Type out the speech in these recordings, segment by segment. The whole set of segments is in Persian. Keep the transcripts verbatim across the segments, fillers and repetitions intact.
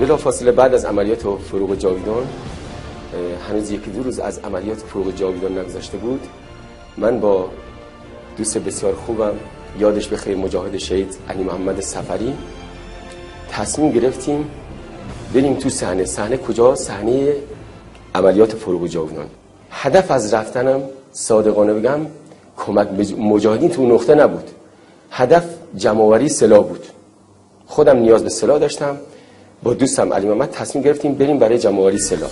بلافاصله بعد از عملیات فروغ جاویدان، هنوز یکی دو روز از عملیات فروغ جاویدان نگذشته بود، من با دوست بسیار خوبم یادش بخیر مجاهد شهید علی محمد صفری تصمیم گرفتیم بریم تو صحنه. صحنه کجا؟ صحنه عملیات فروغ جاویدان. هدف از رفتنم صادقانه بگم کمک به مجاهدین تو نقطه نبود، هدف جمع‌آوری سلاح بود. خودم نیاز به سلاح داشتم، با دوستم علی محمد تصمیم گرفتیم بریم برای جمع‌آوری سلاح.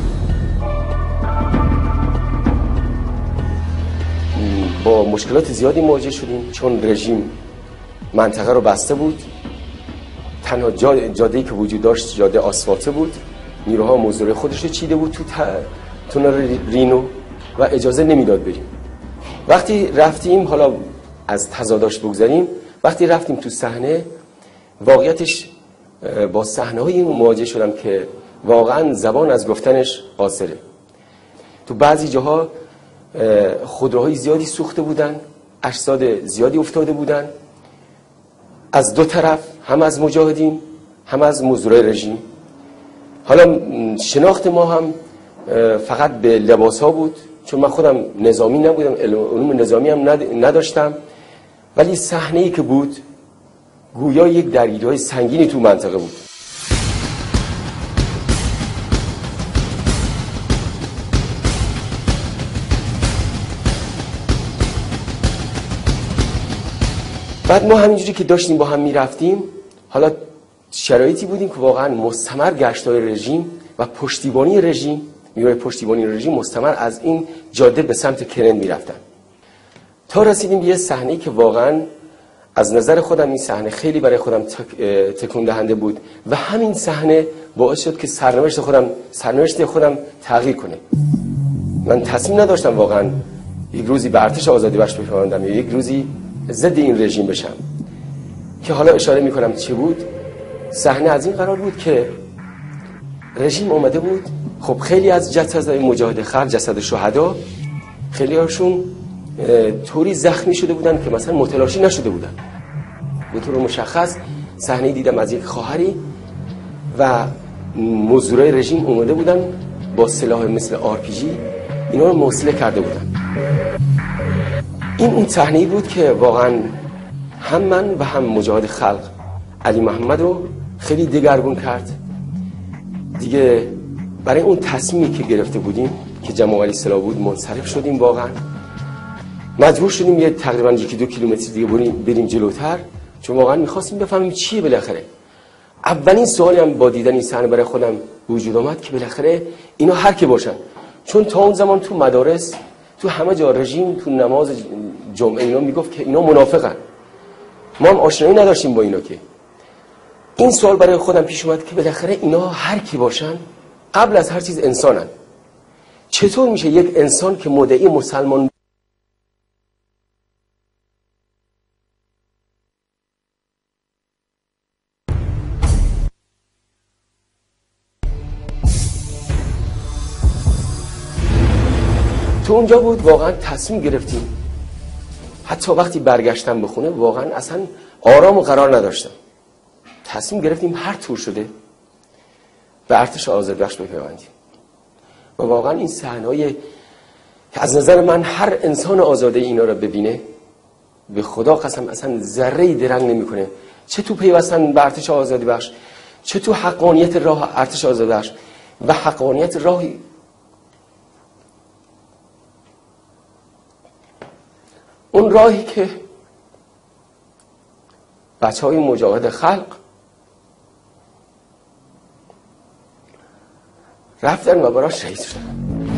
با مشکلات زیادی مواجه شدیم چون رژیم منطقه رو بسته بود. تنها جاده‌ای که وجود داشت جاده آسفالته بود. نیروها موزور خودش رو چیده بود تو تونل رینو و اجازه نمیداد بریم. وقتی رفتیم، حالا از تضاداش بگذاریم، وقتی رفتیم تو صحنه، واقعیتش با صحنه‌های مواجه شدم که واقعا زبان از گفتنش قاصره. تو بعضی جاها خودروهای زیادی سوخته بودن، اجساد زیادی افتاده بودن از دو طرف، هم از مجاهدین هم از مزدورای رژیم. حالا شناخت ما هم فقط به لباس ها بود چون من خودم نظامی نبودم، علوم نظامی هم نداشتم، ولی صحنه‌ای که بود گویا یک درگیری‌های سنگینی تو منطقه بود. بعد ما همینجوری که داشتیم با هم میرفتیم، حالا شرایطی بودیم که واقعا مستمر گشتای رژیم و پشتیبانی رژیم، نیروی پشتیبانی رژیم مستمر از این جاده به سمت کرن میرفتن تا رسیدیم به یه صحنه‌ای که واقعا از نظر خودم این صحنه خیلی برای خودم تکون دهنده بود و همین صحنه باعث شد که سرنوشت خودم سرنوشت خودم تغییر کنه. من تصمیم نداشتم واقعا یک روزی به ارتش آزادی بخش بپیوندم یا یک روزی ضد این رژیم بشم، که حالا اشاره میکنم چه بود. صحنه از این قرار بود که رژیم اومده بود، خب خیلی از جسدهای مجاهد خلق، جسد شهدا، خیلی هاشون طوری زخمی شده بودن که مثلا متلاشی نشده بودن. به طور مشخص صحنه دیدم از یک خواهری و مزدورای رژیم اومده بودن با سلاح مثل آر پی جی اینا رو موصله کرده بودن. این اون صحنه‌ای بود که واقعا هم من و هم مجاهد خلق علی محمد رو خیلی دگرگون کرد. دیگه برای اون تصمیمی که گرفته بودیم که جمع‌آوری سلاح بود منصرف شدیم. واقعا مجبور شدیم یه تقریبا یکی دو کیلومتر دیگه بریم بریم جلوتر، چون واقعا می‌خواستیم بفهمیم چیه بالاخره. اولین سوالی هم با دیدن این صحنه برای خودم وجود آمد که بالاخره اینا هر کی باشن، چون تا اون زمان تو مدارس، تو همه جا رژیم تو نماز جمعه اینا میگفت که اینا منافقن. ما هم آشنایی نداشتیم با اینا. که این سوال برای خودم پیش اومد که بالاخره اینا هر کی باشن قبل از هر چیز انسانن. چطور میشه یک انسان که مدعی مسلمان تو اونجا بود واقعا تصمیم گرفتیم. حتی وقتی برگشتم به خونه واقعا اصلا آرام و قرار نداشتم. تصمیم گرفتیم هر طور شده به ارتش آزادی بخش بپیوندیم. و واقعا این صحنه‌های از نظر من هر انسان آزاده اینا رو ببینه به خدا قسم اصلا ذره‌ای درنگ نمی‌کنه، چه تو پیوستن به ارتش آزادی بخش، چه تو حقانیت راه ارتش آزادی بخش و حقانیت راهی اون راهی که بچه های مجاهد خلق رفتن و براش شهید شدن.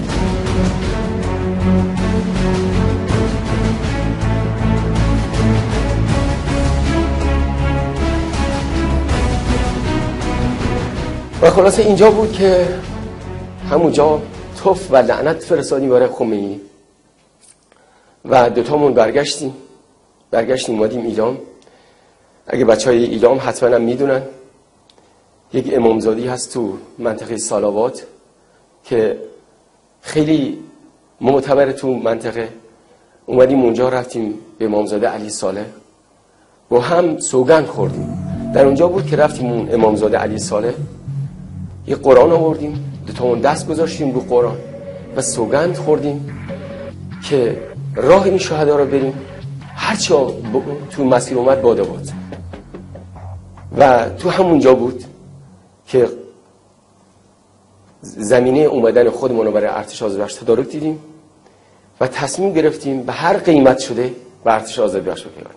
و خلاصه اینجا بود که همونجا توف و لعنت فرستادیم برای خمینی و دوتامون برگشتیم برگشتیم اومدیم ایلام. اگه بچه های ایلام حتما هم میدونن یک امامزادی هست تو منطقه سالاوات که خیلی معتبر تو منطقه. اومدیم اونجا، رفتیم به امامزاده علی صالح با هم سوگند خوردیم. در اونجا بود که رفتیم اون امامزاده علی صالح یه قرآن آوردیم، دو تامون دست گذاشتیم رو قرآن و سوگند خوردیم که راه این شهدا رو بریم، هرچی تو مسیر اومد باده باد. و تو همونجا بود که زمینه اومدن خودمون رو برای ارتش آذربایجان تدارک دیدیم و تصمیم گرفتیم به هر قیمت شده به ارتش آذربایجان پیوندیم.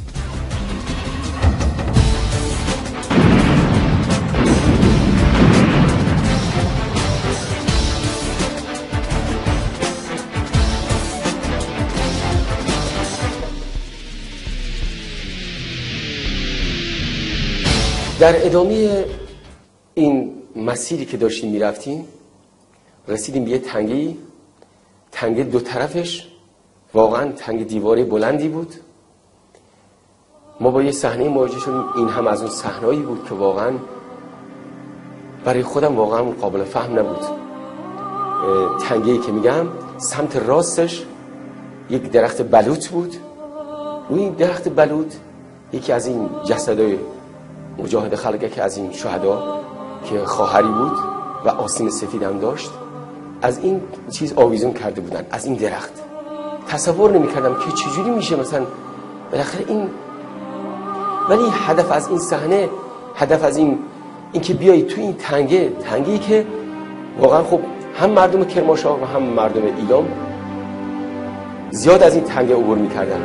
در ادامه این مسیری که داشتیم میرفتیم رسیدیم به یه تنگه‌ای، تنگه دو طرفش واقعا تنگ دیواره بلندی بود. ما با یه صحنه مواجه شدیم، این هم از اون صحنه‌ای بود که واقعا برای خودم واقعا قابل فهم نبود. تنگه‌ای که میگم سمت راستش یک درخت بلوط بود، روی این درخت بلوط یکی از این جسدای مجاهد خلقه که از این شهدا که خواهری بود و آستین سفید هم داشت از این چیز آویزون کرده بودن، از این درخت. تصور نمی کردم که چجوری میشه مثلا بالاخره این، ولی هدف از این صحنه، هدف از این این که بیایی تو این تنگه تنگه‌ای که واقعا خب هم مردم کرمانشاه و هم مردم ایلام زیاد از این تنگه عبور میکردن.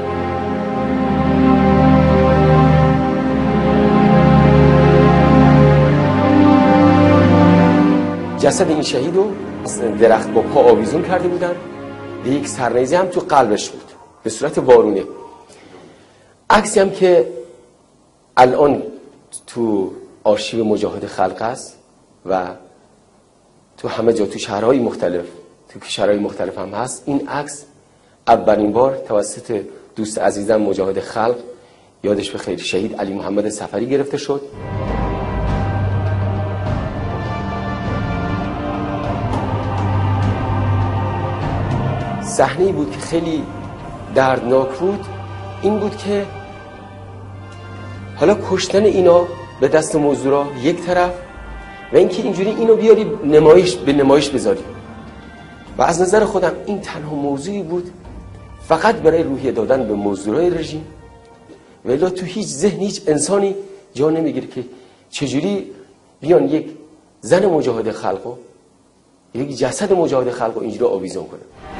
جسد این شهید رو درخت با پا آویزون کرده بودن، به یک سرنیزه هم تو قلبش بود به صورت وارونه. عکسی هم که الان تو آرشیو مجاهد خلق است و تو همه جا تو شهرهای مختلف تو کشورهای مختلف هم هست. این عکس اولین بار توسط دوست عزیزم مجاهد خلق یادش بخیر شهید علی محمد سفری گرفته شد. صحنه‌ای بود که خیلی دردناک بود، این بود که حالا کشتن اینا به دست مزدورا یک طرف و اینکه اینجوری اینو بیاری نمایش به نمایش بذاری. و از نظر خودم این تنها موضوعی بود فقط برای روحیه دادن به مزدورای رژیم، ولی تو هیچ ذهن هیچ انسانی جا نمیگیره که چجوری بیان یک زن مجاهد خلقو، یک جسد مجاهد خلقو اینجوری آویزون کنه.